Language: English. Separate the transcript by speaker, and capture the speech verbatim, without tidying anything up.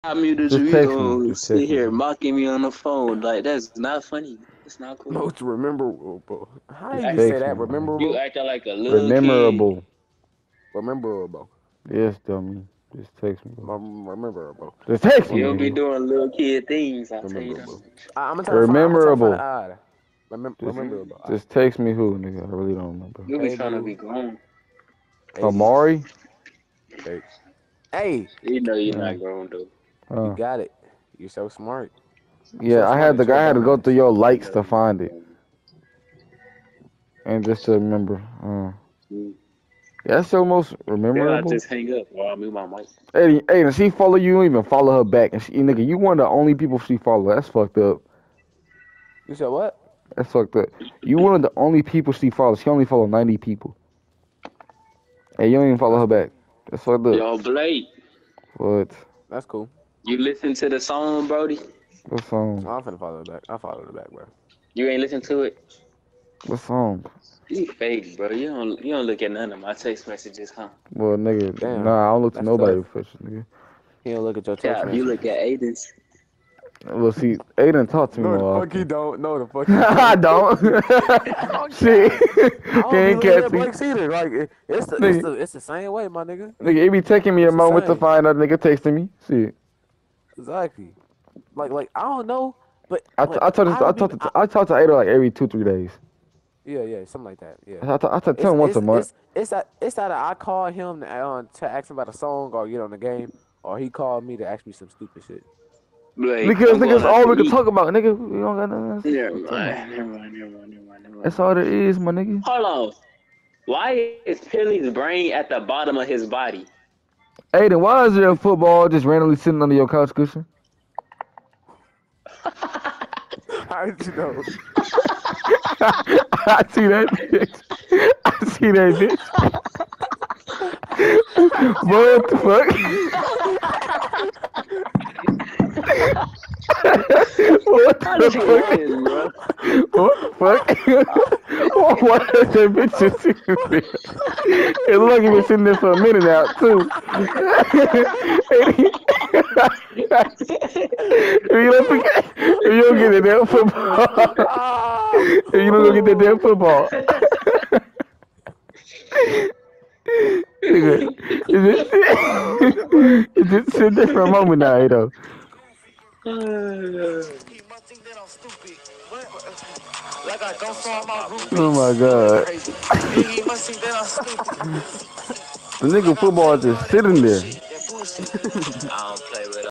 Speaker 1: I muted you.
Speaker 2: Just
Speaker 1: You
Speaker 2: text me.
Speaker 1: gonna
Speaker 2: Just
Speaker 1: sit
Speaker 2: text me,
Speaker 1: here
Speaker 2: bro.
Speaker 1: mocking me on the phone. Like, that's not funny. It's not cool.
Speaker 3: Most rememberable. How
Speaker 1: You
Speaker 3: do
Speaker 2: Just
Speaker 3: you
Speaker 1: act,
Speaker 3: say
Speaker 2: text
Speaker 3: that?
Speaker 2: me, man.
Speaker 1: you
Speaker 3: Rememberable?
Speaker 1: acting like a little kid.
Speaker 2: Rememberable.
Speaker 3: Rememberable.
Speaker 2: Yes, dummy. Just text me, bro.
Speaker 3: Mem- Rememberable.
Speaker 2: Just text me,
Speaker 1: You'll be
Speaker 2: nigga.
Speaker 1: doing little kid things. I'll tell you that
Speaker 3: Rememberable.
Speaker 1: much.
Speaker 3: I, I'm gonna try to find. I'm gonna try to find the
Speaker 2: Rememberable.
Speaker 3: odd. Remem-
Speaker 2: Just,
Speaker 3: rememberable. All right.
Speaker 2: just text me who, nigga. I really don't remember.
Speaker 1: You be trying to be
Speaker 3: eighty,
Speaker 1: grown.
Speaker 3: eighty.
Speaker 2: Amari?
Speaker 3: Hey, hey,
Speaker 1: You know you're
Speaker 2: Uh,
Speaker 1: not grown though.
Speaker 3: you
Speaker 2: uh,
Speaker 3: got it. You're so smart.
Speaker 2: yeah,
Speaker 3: So
Speaker 2: I
Speaker 3: smart
Speaker 2: had
Speaker 3: that
Speaker 2: to.
Speaker 3: you're a
Speaker 2: I had to go through
Speaker 3: dumbass.
Speaker 2: your
Speaker 1: You
Speaker 2: likes
Speaker 1: know
Speaker 2: to
Speaker 1: you're not
Speaker 2: find it,
Speaker 1: grown.
Speaker 2: and just to remember. Uh,
Speaker 1: Mm.
Speaker 2: that's your most
Speaker 1: Then I
Speaker 2: memorable.
Speaker 1: just hang up or I mute my mic.
Speaker 2: Hey, hey, and she follow you, you don't even follow her back, and she, nigga, you one of the only people she follow. That's fucked up.
Speaker 3: You said what?
Speaker 2: That's fucked up. You one of the only people she follows. She only follow ninety people. Hey, you don't even follow
Speaker 3: That's
Speaker 2: her
Speaker 3: cool.
Speaker 2: back. That's fucked up.
Speaker 1: Yo, Blake,
Speaker 2: What?
Speaker 3: That's cool.
Speaker 1: you listen to the song, Brody?
Speaker 2: What
Speaker 3: Oh,
Speaker 2: song?
Speaker 3: I'm finna follow it back. I'll follow it back, bro.
Speaker 1: You ain't listen to it?
Speaker 2: What song?
Speaker 1: You fake, bro. You don't you don't look at none of my text messages, huh?
Speaker 2: Well, nigga,
Speaker 3: Damn,
Speaker 2: nah, I don't look to
Speaker 3: that's
Speaker 2: nobody
Speaker 3: tough.
Speaker 2: official, nigga.
Speaker 3: He don't look at your text
Speaker 1: Yeah, you look
Speaker 3: messages.
Speaker 1: at Aiden's.
Speaker 2: Well, see, Aiden talk to me
Speaker 3: No, the
Speaker 2: more
Speaker 3: fuck he
Speaker 2: often.
Speaker 3: don't. No, the fuck he
Speaker 2: I
Speaker 3: don't.
Speaker 2: don't.
Speaker 3: Oh
Speaker 2: Shit,
Speaker 3: God. I
Speaker 2: he
Speaker 3: don't be
Speaker 2: ain't
Speaker 3: looking
Speaker 2: catch
Speaker 3: at
Speaker 2: me.
Speaker 3: Blake's either. Like it- it's the it's
Speaker 2: Nigga,
Speaker 3: the it's the same way, my nigga.
Speaker 2: nigga, he be taking me a
Speaker 3: It's the
Speaker 2: moment to
Speaker 3: same.
Speaker 2: find out nigga texting me. Shit.
Speaker 3: Exactly. Like like I don't know, but
Speaker 2: I, t-
Speaker 3: but
Speaker 2: I told
Speaker 3: I
Speaker 2: this, I
Speaker 3: don't be.
Speaker 2: talk
Speaker 3: I,
Speaker 2: to I talk to Ada like every two three days.
Speaker 3: yeah yeah something like that. Yeah.
Speaker 2: I, t- I t- tell
Speaker 3: It's
Speaker 2: him once a
Speaker 3: it's
Speaker 2: month.
Speaker 3: it's it's that it's that I call him uh, to ask him about a song or get on the game, or he called me to ask me some stupid shit.
Speaker 1: Blake,
Speaker 2: Because
Speaker 1: I'm going
Speaker 2: niggas
Speaker 1: out
Speaker 2: all
Speaker 1: to
Speaker 2: we can
Speaker 1: eat.
Speaker 2: talk about, nigga. We don't got nothing else
Speaker 1: Never
Speaker 2: to talk about.
Speaker 1: mind, never mind, never mind, never mind, never mind.
Speaker 2: That's all there is, my nigga.
Speaker 1: Hold on. Why is Pilly's brain at the bottom of his body?
Speaker 2: Aiden, why is there a football just randomly sitting under your couch cushion?
Speaker 3: How did you know?
Speaker 2: I see that bitch. I see that bitch. What the fuck? What
Speaker 1: How
Speaker 2: the
Speaker 1: does he
Speaker 2: fuck?
Speaker 1: laughing, bro?
Speaker 2: What the fuck? Why is that bitch just sitting there? It look like he been sitting there for a minute now, too. If you don't forget, if you don't get that damn football, if you don't go get that damn football. Nigga, is it, is it sit there for a moment now, you know? Oh my god. The nigga football just sitting there.
Speaker 1: I don't play with